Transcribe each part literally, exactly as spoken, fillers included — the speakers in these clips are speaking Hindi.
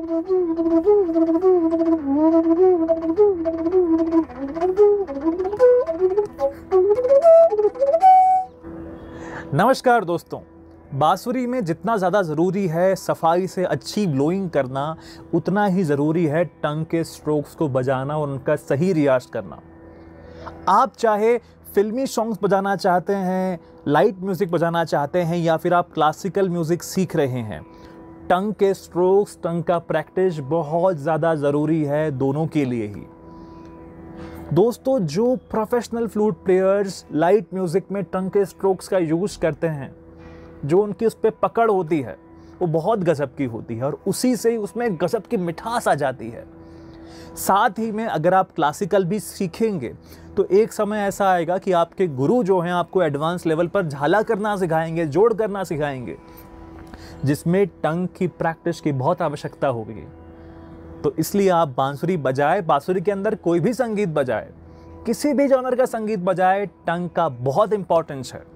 नमस्कार दोस्तों, बांसुरी में जितना ज़्यादा ज़रूरी है सफाई से अच्छी ब्लोइंग करना, उतना ही ज़रूरी है टंग के स्ट्रोक्स को बजाना और उनका सही रियाज करना। आप चाहे फिल्मी सॉन्ग्स बजाना चाहते हैं, लाइट म्यूज़िक बजाना चाहते हैं या फिर आप क्लासिकल म्यूज़िक सीख रहे हैं, टंग के स्ट्रोक्स, टंग का प्रैक्टिस बहुत ज़्यादा ज़रूरी है दोनों के लिए ही। दोस्तों, जो professional flute players light music में टंग के स्ट्रोक्स का यूज़ करते हैं, जो उनकी उस पर पकड़ होती है वो बहुत गजब की होती है और उसी से ही उसमें गजब की मिठास आ जाती है। साथ ही में अगर आप क्लासिकल भी सीखेंगे तो एक समय ऐसा आएगा कि आपके गुरु जो हैं आपको एडवांस लेवल पर झाला करना सिखाएंगे, जोड़ करना सिखाएंगे, जिसमें टंग की प्रैक्टिस की बहुत आवश्यकता होगी। तो इसलिए आप बांसुरी बजाए, बांसुरी के अंदर कोई भी संगीत बजाए, किसी भी जॉनर का संगीत बजाए, टंग का बहुत इंपॉर्टेंस है।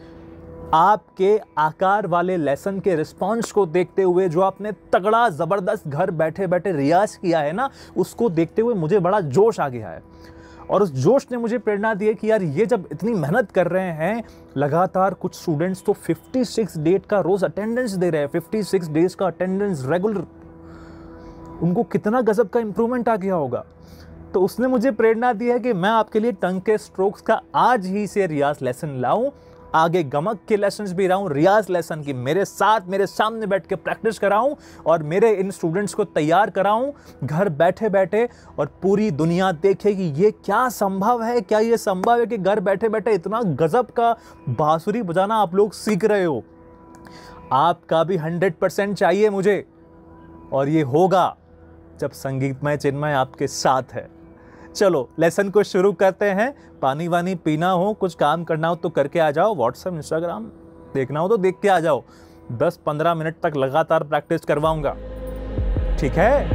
आपके आकार वाले लेसन के रिस्पॉन्स को देखते हुए, जो आपने तगड़ा ज़बरदस्त घर बैठे बैठे रियाज किया है ना, उसको देखते हुए मुझे बड़ा जोश आ गया है और उस जोश ने मुझे प्रेरणा दी है कि यार ये जब इतनी मेहनत कर रहे हैं लगातार, कुछ स्टूडेंट्स तो छप्पन डेट का रोज़ अटेंडेंस दे रहे हैं, छप्पन डेज का अटेंडेंस रेगुलर, उनको कितना गजब का इंप्रूवमेंट आ गया होगा। तो उसने मुझे प्रेरणा दी है कि मैं आपके लिए टंग के स्ट्रोक्स का आज ही से रियाज लेसन लाऊं, आगे गमक के लेसन्स भी लाऊं, रियाज लेसन की मेरे साथ मेरे सामने बैठ के प्रैक्टिस कराऊं और मेरे इन स्टूडेंट्स को तैयार कराऊं घर बैठे बैठे, और पूरी दुनिया देखे कि ये क्या संभव है, क्या ये संभव है कि घर बैठे बैठे इतना गजब का बांसुरी बजाना आप लोग सीख रहे हो। आपका भी हंड्रेड परसेंट चाहिए मुझे, और ये होगा जब संगीतमय चिन्मय आपके साथ है। चलो लेसन को शुरू करते हैं। पानी वानी पीना हो, कुछ काम करना हो तो करके आ जाओ, व्हाट्सएप इंस्टाग्राम देखना हो तो देख के आ जाओ। दस पंद्रह मिनट तक लगातार प्रैक्टिस करवाऊंगा, ठीक है?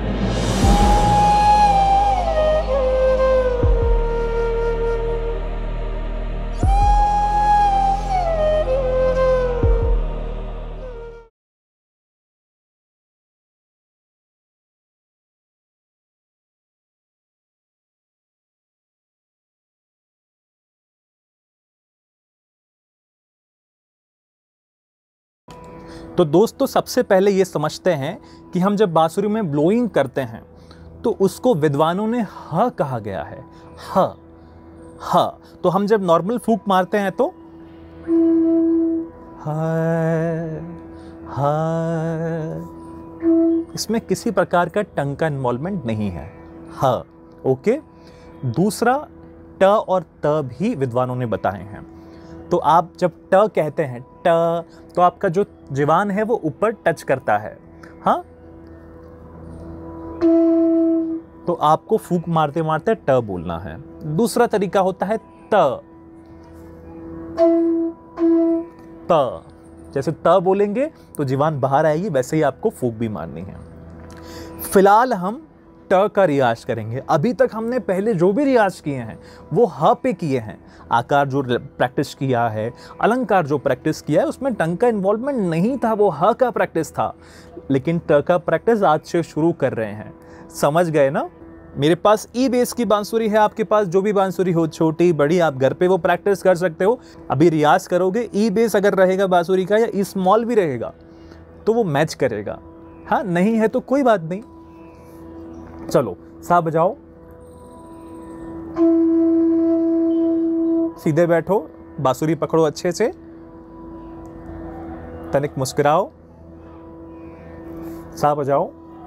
तो दोस्तों, सबसे पहले ये समझते हैं कि हम जब बांसुरी में ब्लोइंग करते हैं तो उसको विद्वानों ने ह कहा गया है। ह ह तो हम जब नॉर्मल फूंक मारते हैं तो ह ह, इसमें किसी प्रकार का टंग का इन्वॉल्वमेंट नहीं है। ह ओके। दूसरा, ट और त भी विद्वानों ने बताए हैं। तो आप जब ट कहते हैं, ट, तो आपका जो जीवान है वो ऊपर टच करता है, हाँ, तो आपको फूंक मारते मारते ट बोलना है। दूसरा तरीका होता है त, त, जैसे त बोलेंगे तो जीवान बाहर आएगी, वैसे ही आपको फूंक भी मारनी है। फिलहाल हम ट का रियाज करेंगे। अभी तक हमने पहले जो भी रियाज किए हैं वो ह पे किए हैं। आकार जो प्रैक्टिस किया है, अलंकार जो प्रैक्टिस किया है, उसमें टंग का इन्वॉल्वमेंट नहीं था, वो ह का प्रैक्टिस था। लेकिन ट का प्रैक्टिस आज से शुरू कर रहे हैं। समझ गए ना? मेरे पास ई बेस की बांसुरी है, आपके पास जो भी बांसुरी हो, छोटी बड़ी, आप घर पे वो प्रैक्टिस कर सकते हो। अभी रियाज करोगे, ई बेस अगर रहेगा बांसुरी का या ई स्मॉल भी रहेगा तो वो मैच करेगा। हाँ, नहीं है तो कोई बात नहीं। चलो सा बजाओ, सीधे बैठो, बांसुरी पकड़ो अच्छे से, तनिक मुस्कुराओ, सा बजाओ।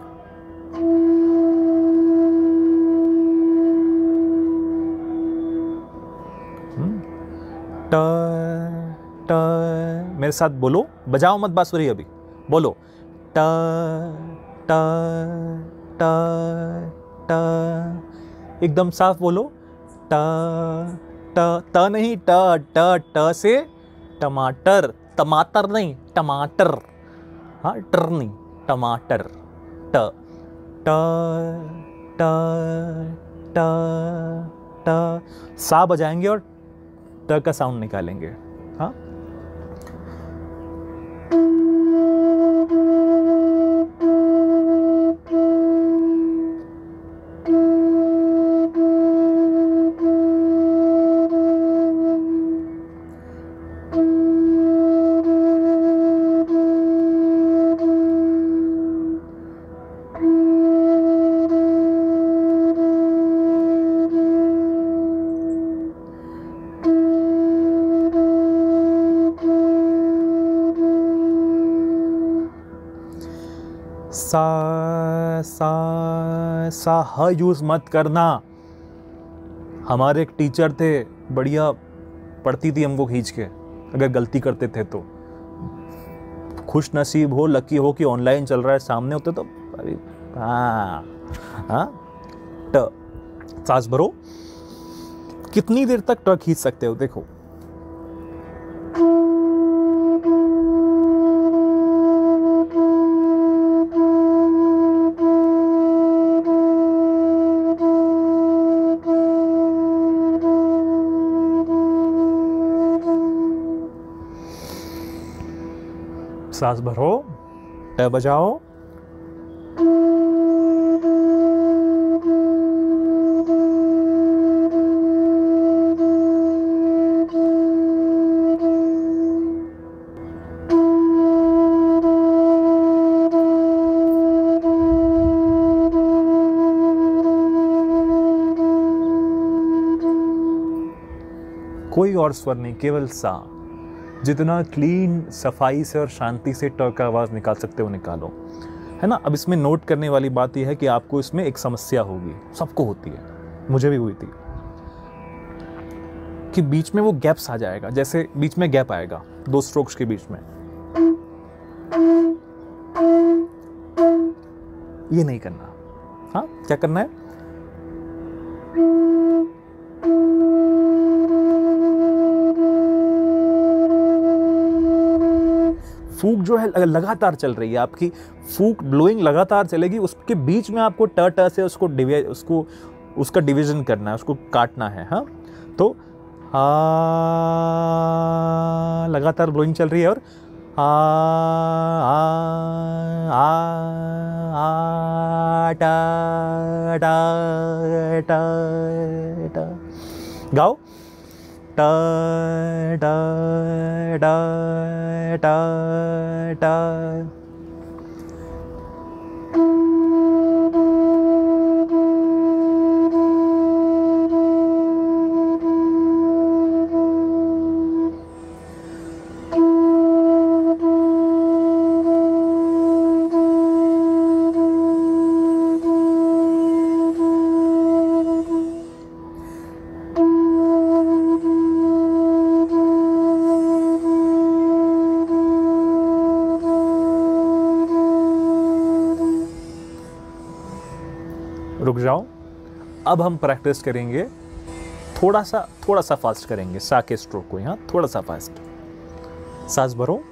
ट ट, मेरे साथ बोलो, बजाओ मत बांसुरी, अभी बोलो ट ट ट ट, एकदम साफ बोलो। ट ट, त नहीं, ट ट, ट से टमाटर, टमाटर नहीं, टमाटर, हाँ, टर नहीं, टमाटर। ट ट ट ट ट, सा बजाएंगे और ट का साउंड निकालेंगे। हाँ, सा सा सा ह यूज मत करना। हमारे एक टीचर थे, बढ़िया पढ़ती थी हमको खींच के, अगर गलती करते थे तो। खुश नसीब हो, लकी हो कि ऑनलाइन चल रहा है, सामने होते तो अरे हाँ हाँ। ट सांस भरो। कितनी देर तक ट खींच सकते हो, देखो। सांस भरो, ट बजाओ। कोई और स्वर नहीं, केवल सा। जितना क्लीन, सफाई से और शांति से ट का आवाज निकाल सकते हो निकालो, है ना। अब इसमें नोट करने वाली बात यह है कि आपको इसमें एक समस्या होगी, सबको होती है, मुझे भी हुई थी, कि बीच में वो गैप्स आ जाएगा। जैसे बीच में गैप आएगा दो स्ट्रोक्स के बीच में, ये नहीं करना। हाँ, क्या करना है? फूक जो है लगातार चल रही है आपकी, फूक ब्लोइंग लगातार चलेगी, उसके बीच में आपको ट ट से उसको डिवाइड उसको उसका डिवीजन करना है, उसको काटना है। हाँ, तो आ लगातार ब्लोइंग चल रही है और आ आ आ आ टा टा टा टा। गाओ। टा टा टा टा टा। रुक जाओ। अब हम प्रैक्टिस करेंगे, थोड़ा सा थोड़ा सा फास्ट करेंगे सा के स्ट्रोक को। यहाँ थोड़ा सा फास्ट। सांस भरो।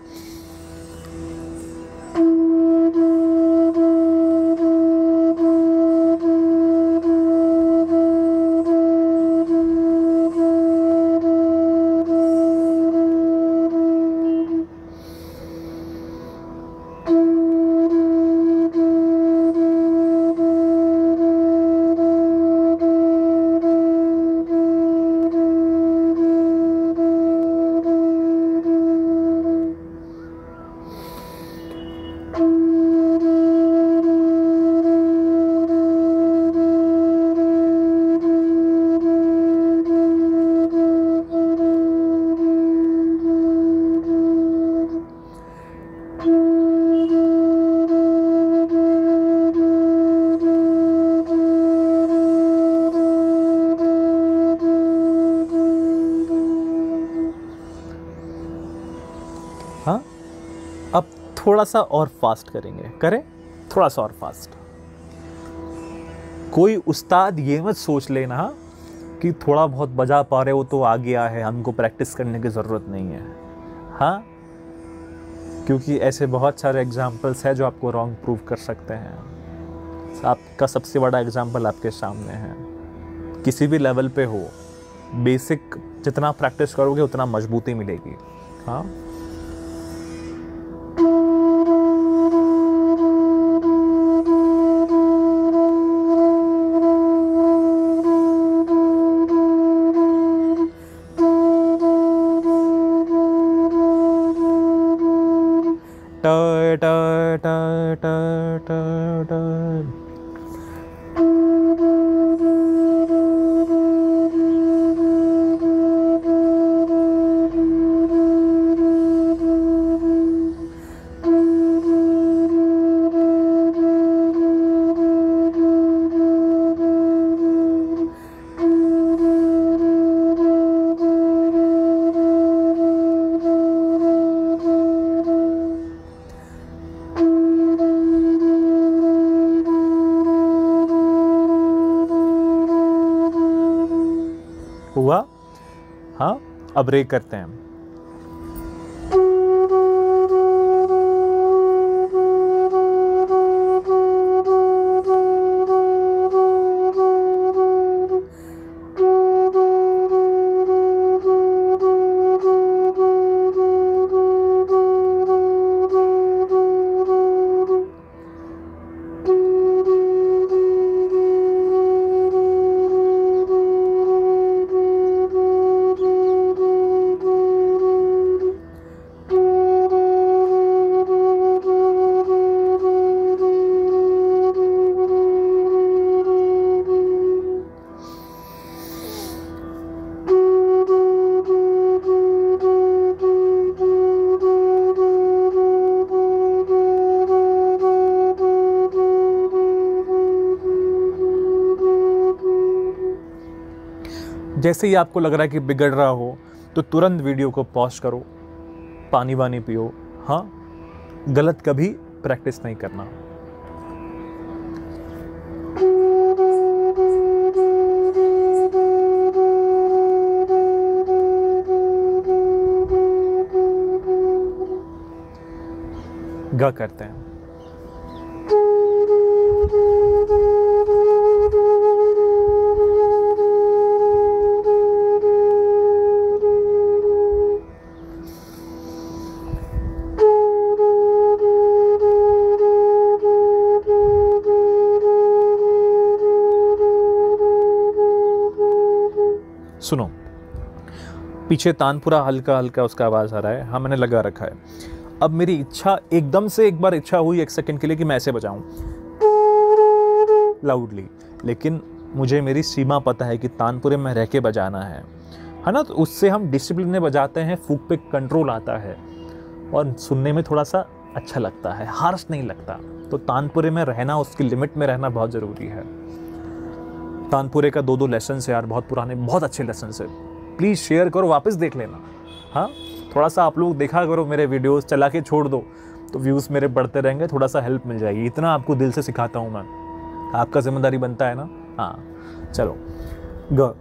हाँ, अब थोड़ा सा और फास्ट करेंगे, करें थोड़ा सा और फास्ट। कोई उस्ताद ये मत सोच लेना कि थोड़ा बहुत बजा पा रहे हो तो आ गया है, हमको प्रैक्टिस करने की ज़रूरत नहीं है। हाँ, क्योंकि ऐसे बहुत सारे एग्जाम्पल्स हैं जो आपको रॉन्ग प्रूव कर सकते हैं। आपका सबसे बड़ा एग्जाम्पल आपके सामने है। किसी भी लेवल पे हो, बेसिक जितना प्रैक्टिस करोगे उतना मजबूती मिलेगी। हाँ, ट ट ट ट ट ट। हुआ। हाँ, अब रे करते हैं। जैसे ही आपको लग रहा है कि बिगड़ रहा हो तो तुरंत वीडियो को पॉज करो, पानी वानी पियो। हाँ, गलत कभी प्रैक्टिस नहीं करना। ग करते हैं। सुनो, पीछे तानपुरा हल्का हल्का उसका आवाज आ रहा है। हाँ, मैंने लगा रखा है। अब मेरी इच्छा एकदम से, एक बार इच्छा हुई एक सेकंड के लिए कि मैं ऐसे बजाऊं लाउडली, लेकिन मुझे मेरी सीमा पता है कि तानपुरे में रह के बजाना है, है ना। तो उससे हम डिसिप्लिन में बजाते हैं, फूक पे कंट्रोल आता है और सुनने में थोड़ा सा अच्छा लगता है, हार्श नहीं लगता। तो तानपुरे में रहना, उसकी लिमिट में रहना बहुत ज़रूरी है। तानपुरे का दो दो लेसन है यार, बहुत पुराने, बहुत अच्छे लेसन है। प्लीज़ शेयर करो, वापस देख लेना। हाँ, थोड़ा सा आप लोग देखा करो मेरे वीडियोस, चला के छोड़ दो तो व्यूज़ मेरे बढ़ते रहेंगे, थोड़ा सा हेल्प मिल जाएगी। इतना आपको दिल से सिखाता हूँ मैं, आपका जिम्मेदारी बनता है ना। हाँ, चलो ग।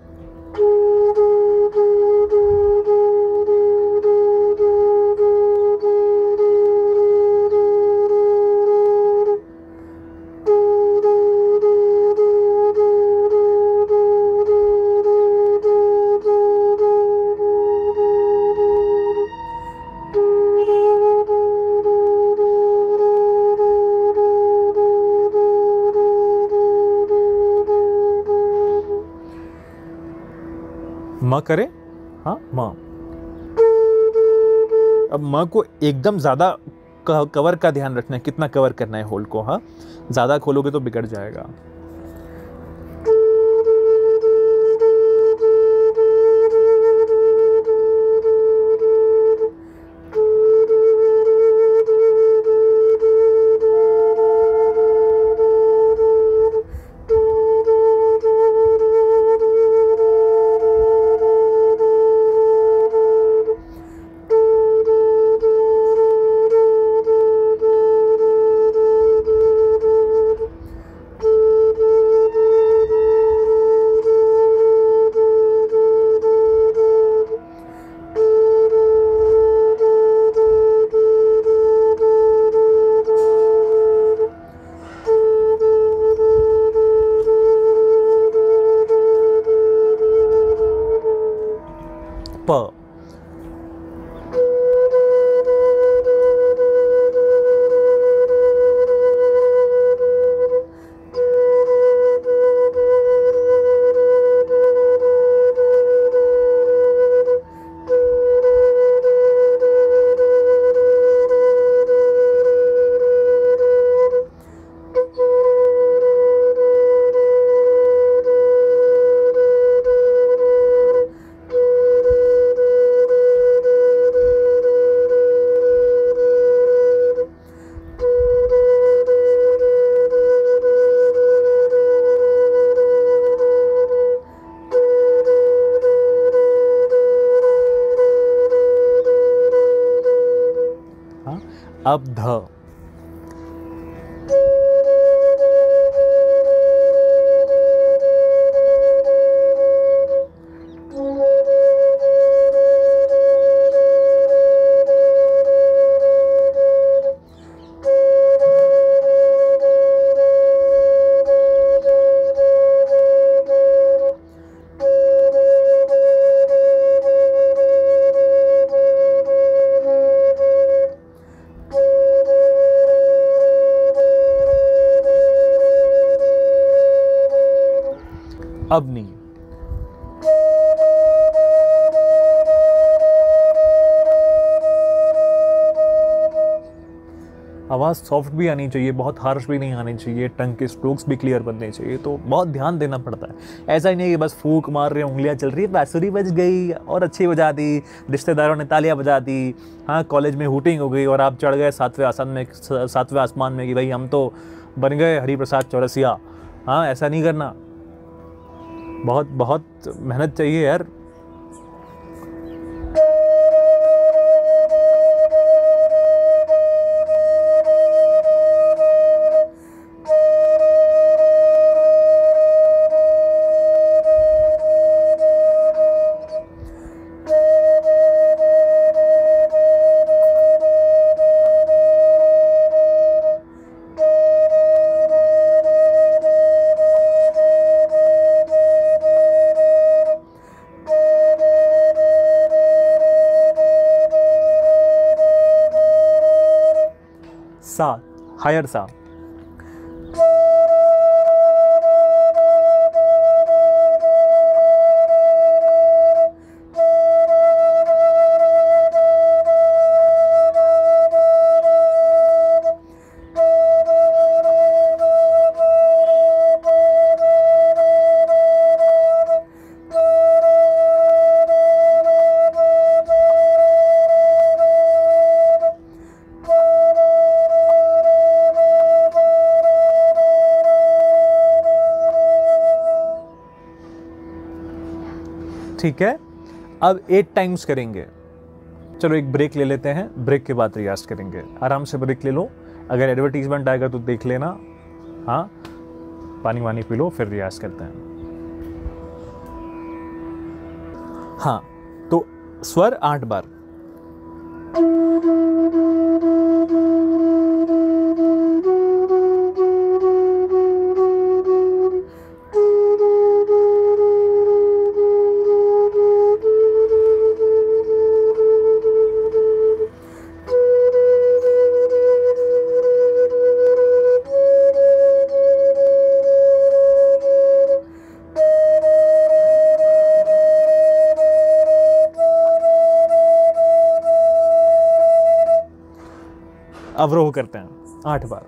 म करे। हाँ, म। अब म को एकदम ज़्यादा कवर का ध्यान रखना है, कितना कवर करना है होल को। हाँ, ज़्यादा खोलोगे तो बिगड़ जाएगा। प। अब ध। अब नहीं। आवाज़ सॉफ्ट भी आनी चाहिए, बहुत हार्श भी नहीं आनी चाहिए, टंग के स्ट्रोक्स भी क्लियर बनने चाहिए, तो बहुत ध्यान देना पड़ता है। ऐसा ही नहीं कि बस फूंक मार रहे, उंगलियां चल रही है, बांसुरी बज गई और अच्छी बजा दी, रिश्तेदारों ने तालियां बजा दी, हाँ कॉलेज में हुटिंग हो गई और आप चढ़ गए सातवें आसमान में, सातवें आसमान में कि भाई हम तो बन गए हरिप्रसाद चौरसिया। हाँ ऐसा नहीं करना, बहुत बहुत मेहनत चाहिए यार। सा, हायर सा, ठीक है। अब एट टाइम्स करेंगे। चलो एक ब्रेक ले लेते हैं, ब्रेक के बाद रियाज करेंगे। आराम से ब्रेक ले लो, अगर एडवर्टीजमेंट आएगा तो देख लेना, हाँ पानी वानी पी लो, फिर रियाज करते हैं। हाँ तो स्वर आठ बार। अवरोह करते हैं आठ बार।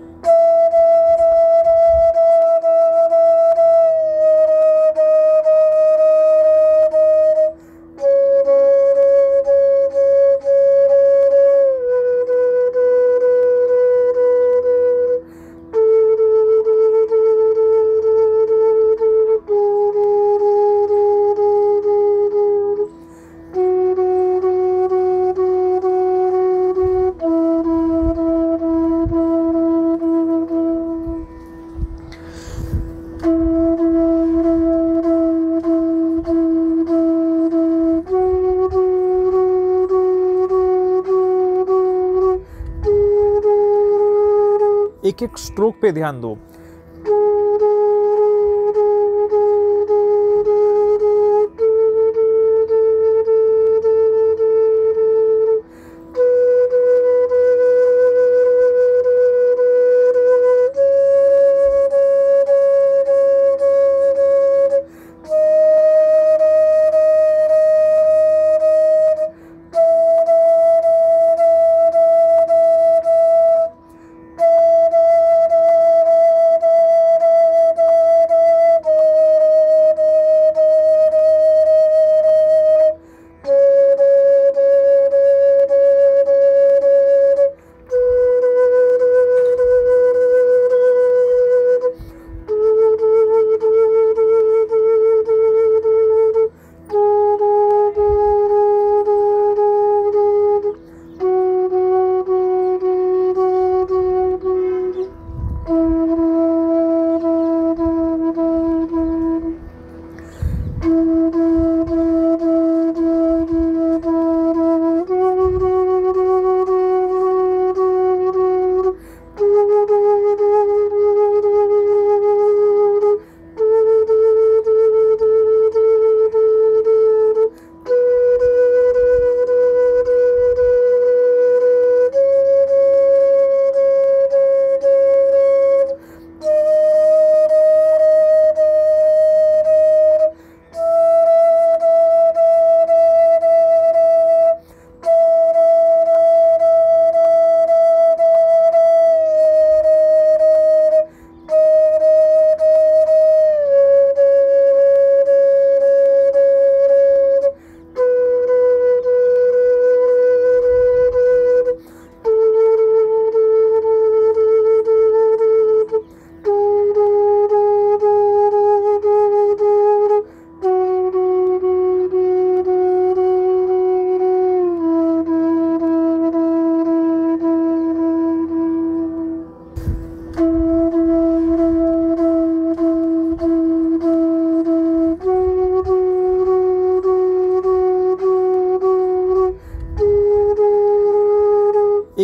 एक एक स्ट्रोक पे ध्यान दो।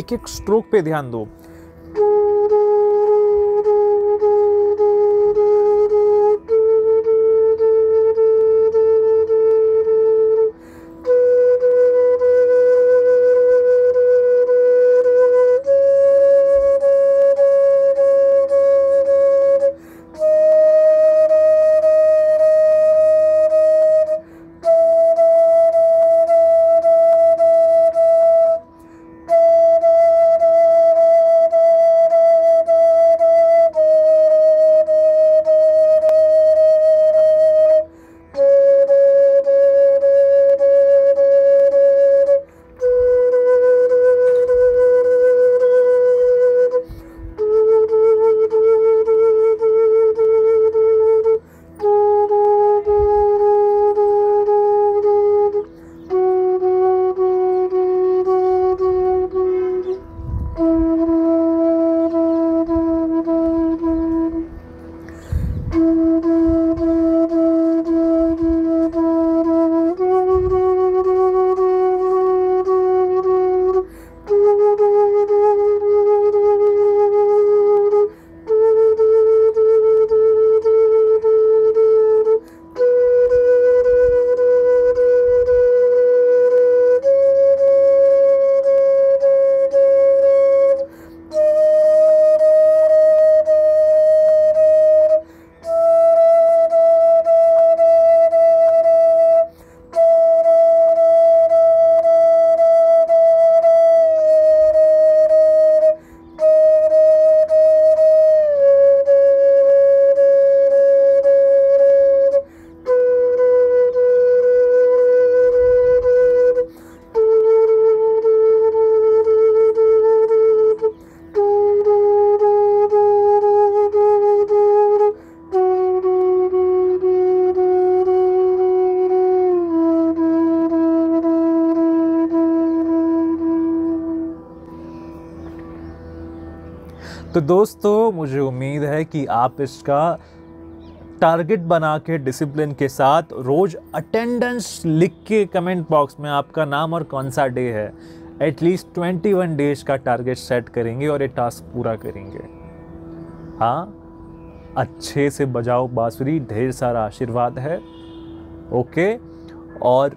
एक एक स्ट्रोक पे ध्यान दो। तो दोस्तों मुझे उम्मीद है कि आप इसका टारगेट बना के डिसिप्लिन के साथ रोज अटेंडेंस लिख के कमेंट बॉक्स में आपका नाम और कौन सा डे है, एटलीस्ट इक्कीस डेज का टारगेट सेट करेंगे और ये टास्क पूरा करेंगे। हाँ, अच्छे से बजाओ बांसुरी, ढेर सारा आशीर्वाद है। ओके, और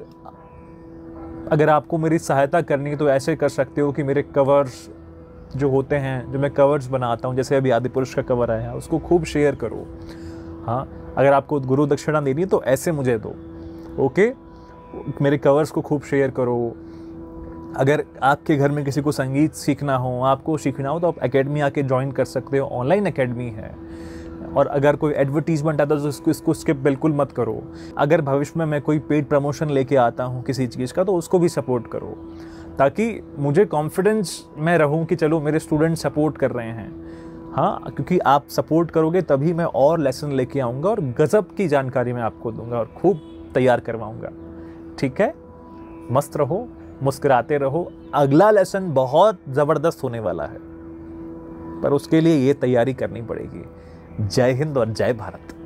अगर आपको मेरी सहायता करनी है तो ऐसे कर सकते हो कि मेरे कवर्स जो होते हैं, जो मैं कवर्स बनाता हूँ, जैसे अभी आदिपुरुष का कवर आया है, उसको खूब शेयर करो। हाँ, अगर आपको गुरु दक्षिणा देनी है तो ऐसे मुझे दो। ओके, मेरे कवर्स को खूब शेयर करो। अगर आपके घर में किसी को संगीत सीखना हो, आपको सीखना हो, तो आप एकेडमी आके ज्वाइन कर सकते हो, ऑनलाइन एकेडमी है। और अगर कोई एडवर्टीजमेंट आता है तो इसको इसको स्किप बिल्कुल मत करो। अगर भविष्य में मैं कोई पेड प्रमोशन लेके आता हूँ किसी चीज़ का, तो उसको भी सपोर्ट करो, ताकि मुझे कॉन्फिडेंस में रहूँ कि चलो मेरे स्टूडेंट सपोर्ट कर रहे हैं। हाँ, क्योंकि आप सपोर्ट करोगे तभी मैं और लेसन लेके आऊँगा और गज़ब की जानकारी मैं आपको दूंगा और खूब तैयार करवाऊँगा। ठीक है, मस्त रहो, मुस्कुराते रहो। अगला लेसन बहुत ज़बरदस्त होने वाला है, पर उसके लिए ये तैयारी करनी पड़ेगी। जय हिंद और जय भारत।